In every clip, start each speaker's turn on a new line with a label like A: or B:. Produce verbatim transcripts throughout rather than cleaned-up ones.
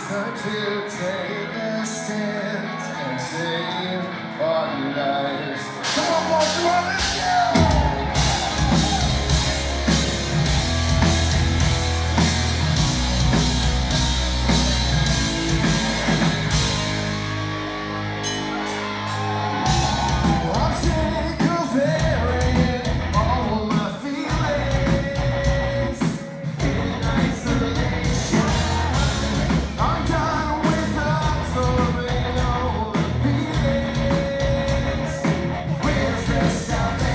A: time to take a stand and save our lives. Come on, Baltimore, let's go! Stop it.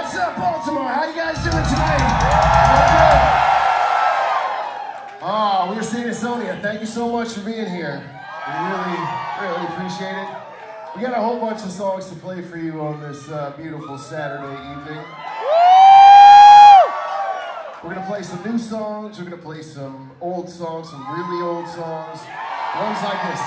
A: What's up, Baltimore? How you guys doing tonight? Oh, we're seeing Sonia. Thank you so much for being here. We really, really appreciate it. We got a whole bunch of songs to play for you on this uh, beautiful Saturday evening. We're gonna play some new songs. We're gonna play some old songs, some really old songs. Ones like this.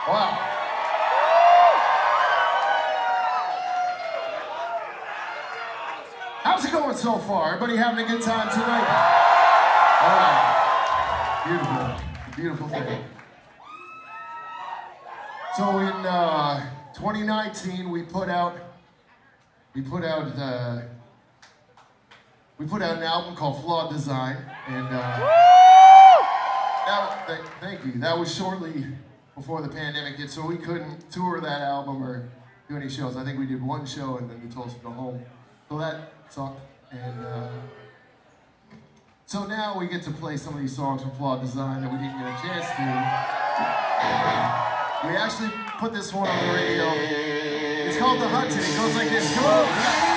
A: Wow. How's it going so far? Everybody having a good time tonight? All right. Beautiful. Beautiful thing. So in uh, twenty nineteen, we put out we put out uh, we put out an album called Flawed Design, and uh, that, th thank you. That was shortly before the pandemic hit, so we couldn't tour that album or do any shows. I think we did one show, and then they told us to go home. So that sucked, and uh, so now we get to play some of these songs from Flawed Design that we didn't get a chance to. We actually put this one on the radio. It's called The Hunted. It goes like this. Come on.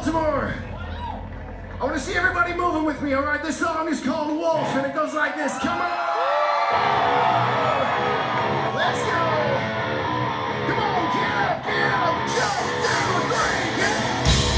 A: Baltimore. I want to see everybody moving with me, all right? This song is called Wolf, and it goes like this. Come on! Let's go! Come on, get up, get up, jump, two, three, get up!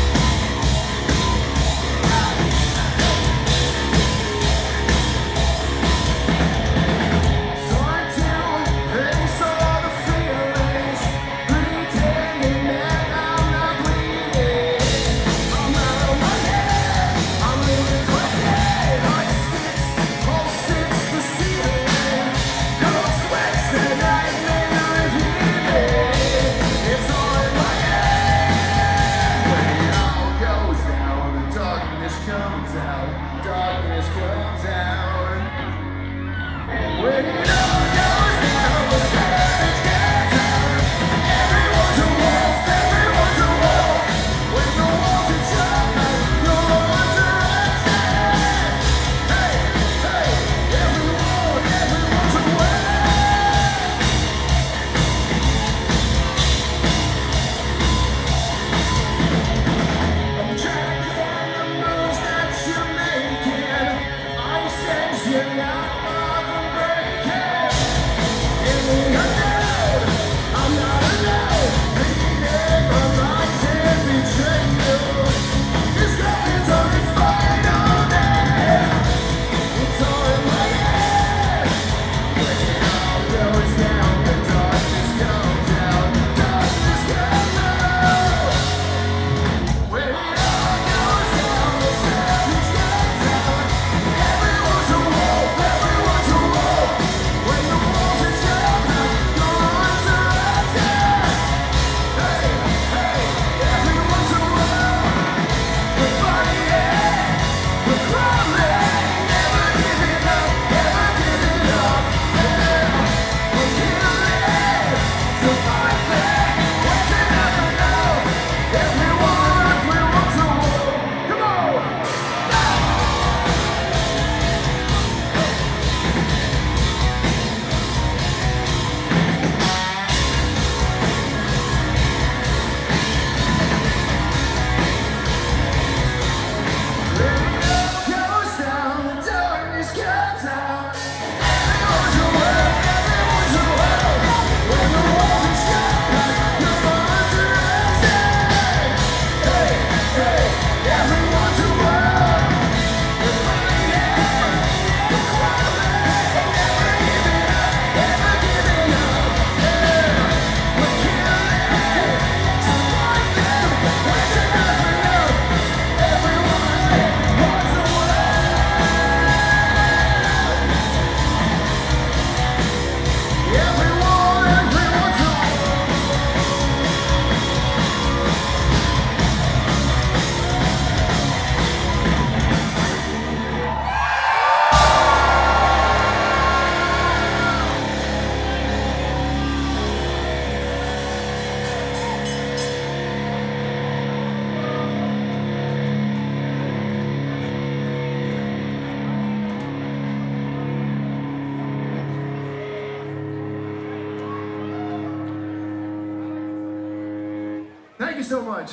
A: Thank you so much.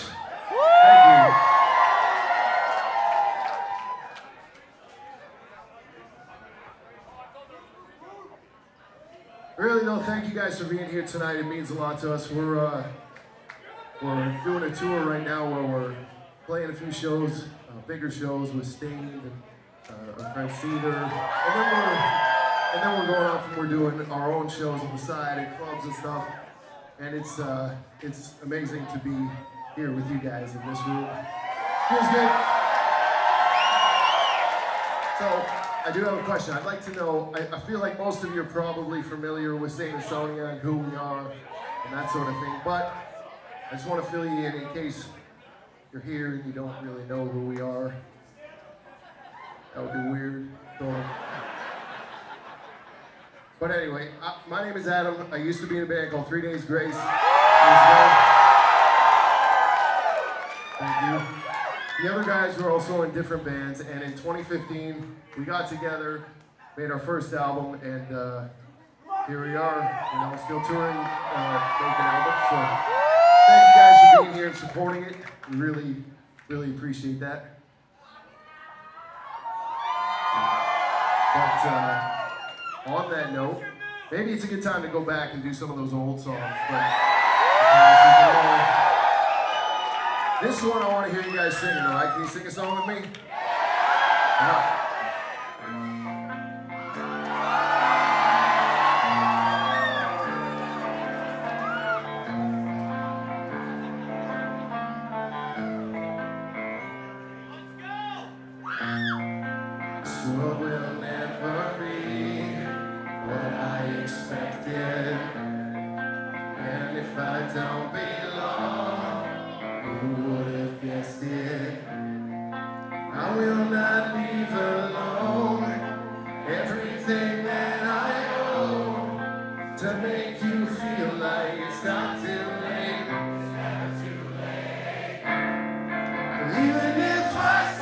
A: Thank you. Really though, thank you guys for being here tonight. It means a lot to us. We're uh, we're doing a tour right now where we're playing a few shows, uh, bigger shows with Stain and uh, our friend Cedar, and then we're and then we're going off and we're doing our own shows on the side at clubs and stuff. And it's uh, it's amazing to be here with you guys in this room. Feels good. So I do have a question. I'd like to know. I, I feel like most of you are probably familiar with Saint Asonia and who we are and that sort of thing. But I just want to fill you in in case you're here and you don't really know who we are. That would be weird. So, but anyway, I, my name is Adam. I used to be in a band called Three Days Grace. Thank you. The other guys were also in different bands, and in twenty fifteen, we got together, made our first album, and uh, here we are, you know, still touring, uh, making albums. So thank you guys for being here and supporting it. We really, Really appreciate that. But uh, on that note, maybe it's a good time to go back and do some of those old songs. But uh, this one I want to hear you guys singing, all right? Can you sing a song with me? Yeah. So we'll never be what I expected, and if I don't belong, who would have guessed it? I will not leave alone everything that I own to make you feel like it's not too late. It's never too late. Even if I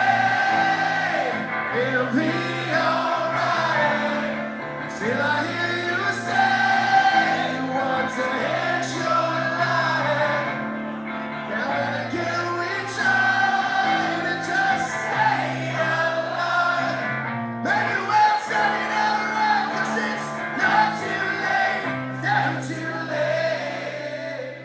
A: say it'll be alright, still I hear you say you want to end your life. Now and again we try to just stay alive. Maybe we'll turn it around, 'cause it's not too late, never too late.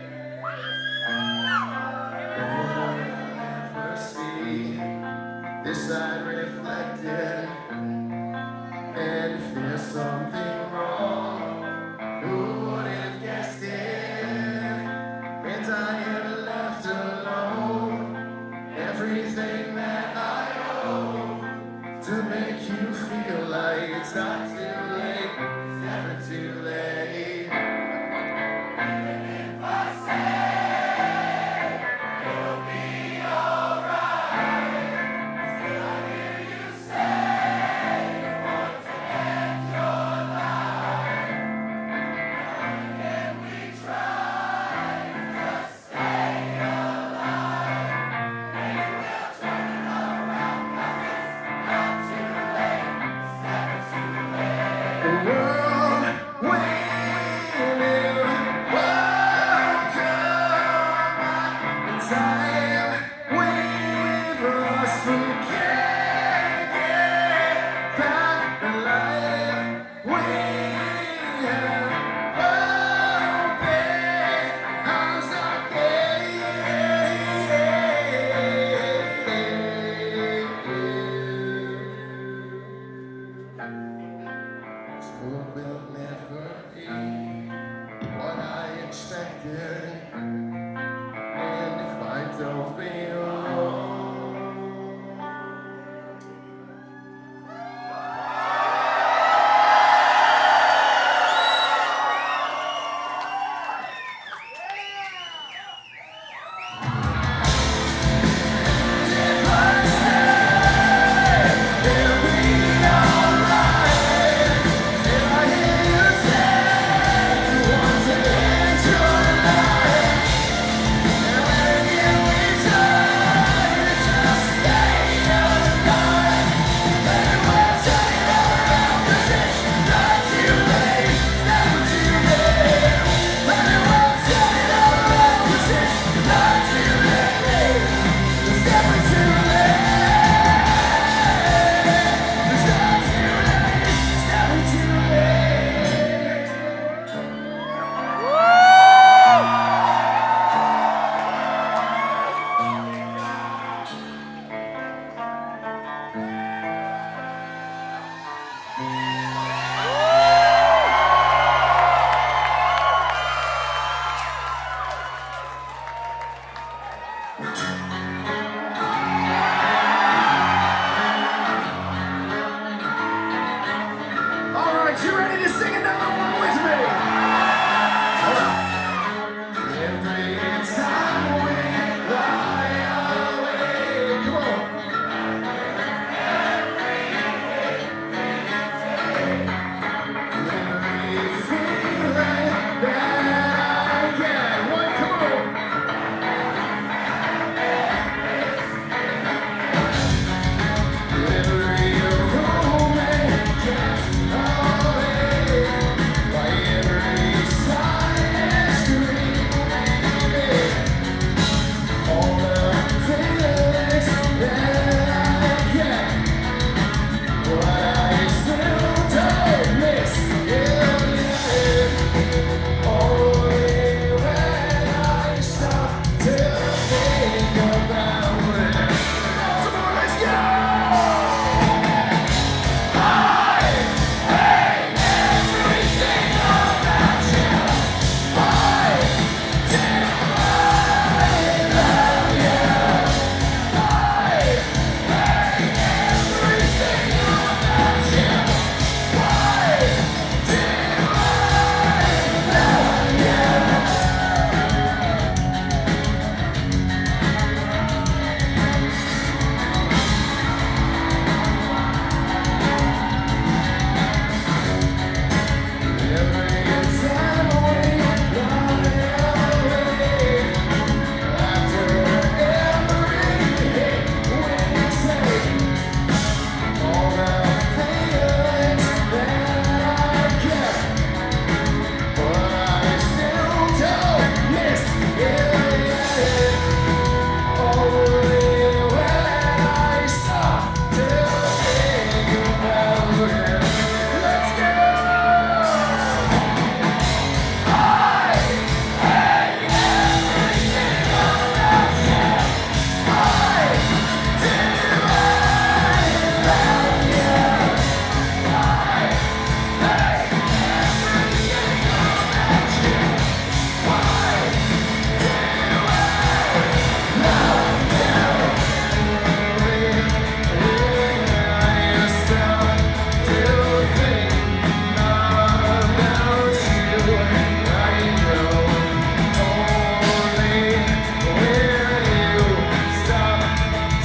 A: What will ever see this side reflected? And if there's something wrong, who would have guessed it? And I am left alone, everything that I own to make you feel like it's not too late, it's never too late. Even if I say it'll be alright, still I hear you say you want to end your life. Now and again we try to just stay alive. Maybe we'll turn it around, 'cause it's not too late, it's never too late. The world we live will come back in time. We've lost who can't get back the life we have. Open arms again. So we'll never be what I expected, and if I don't belong,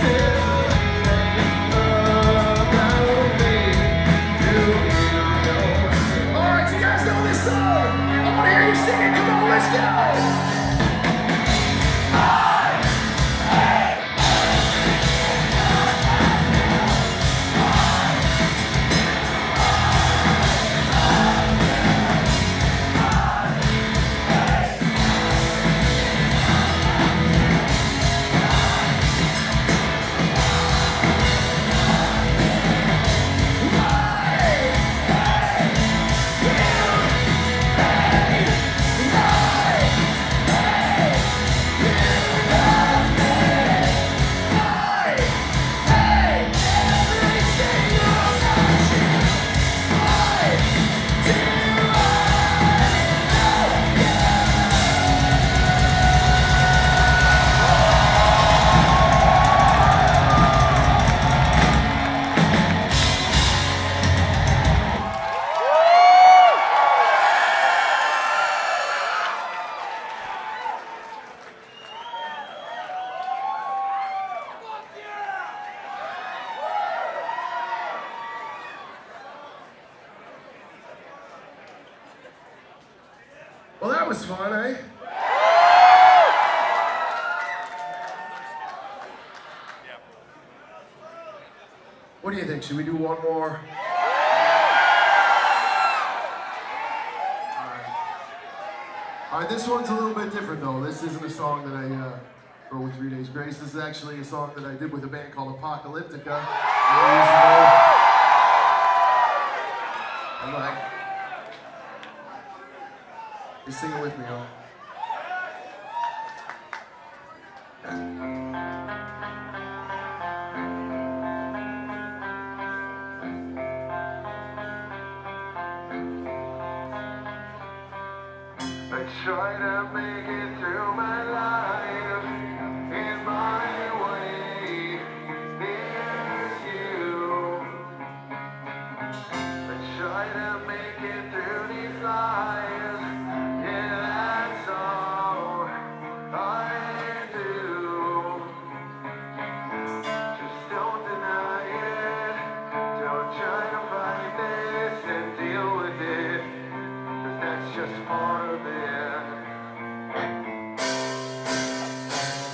A: Well, that was fun, eh? What do you think? Should we do one more? All right, this one's a little bit different though. This isn't a song that I uh, wrote with Three Days Grace. This is actually a song that I did with a band called Apocalyptica. I'm like, you sing it with me, y'all. I try to make it through my life in my way, near you. I try to make it through these lives, yeah, that's all I do. Just don't deny it, don't try to fight this and deal with it, 'cause that's just part of it.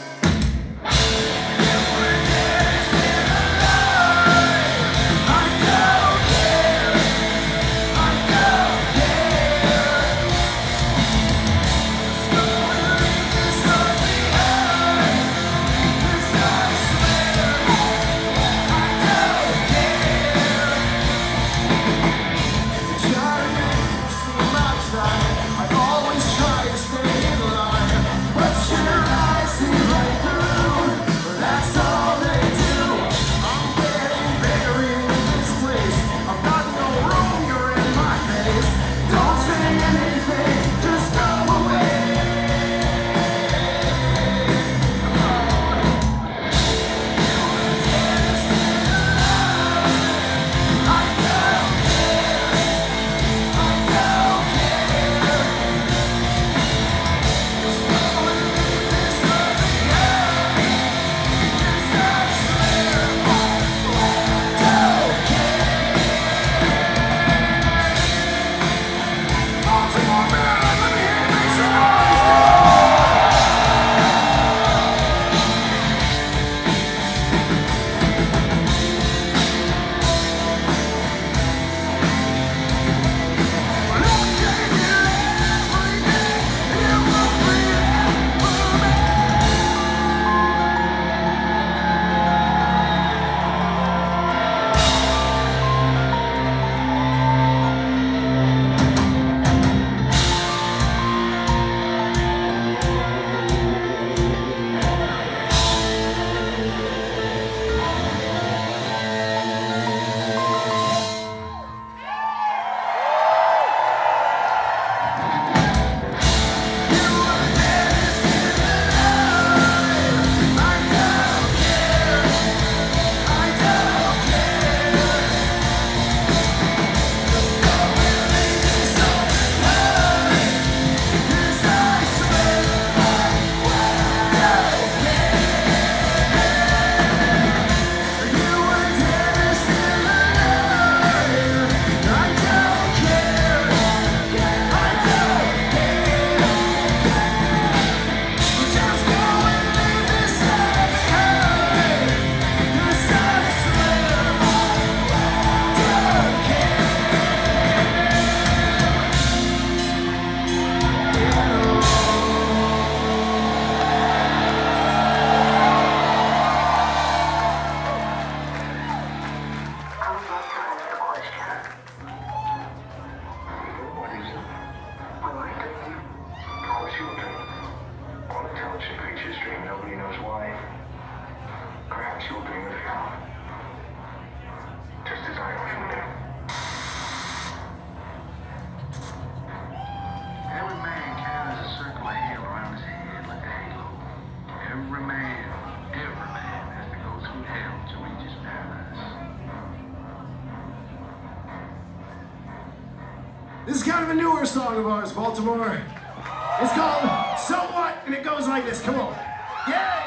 B: This is kind of a newer song of ours, Baltimore. It's called So What? And it goes like this. Come on. Yeah!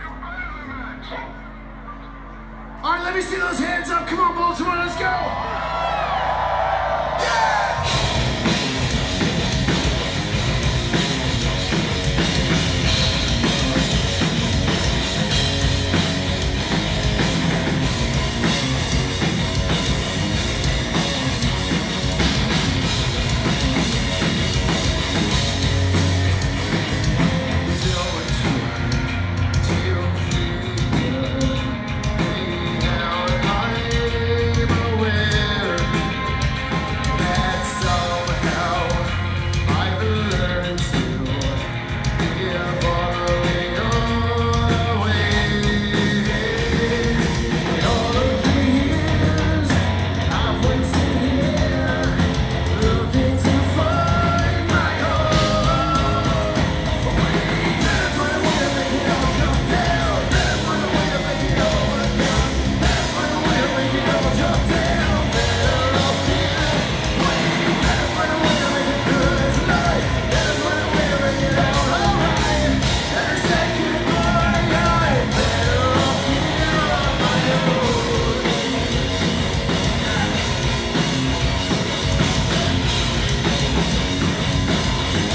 B: All right, let me see those hands up. Come on, Baltimore, let's go.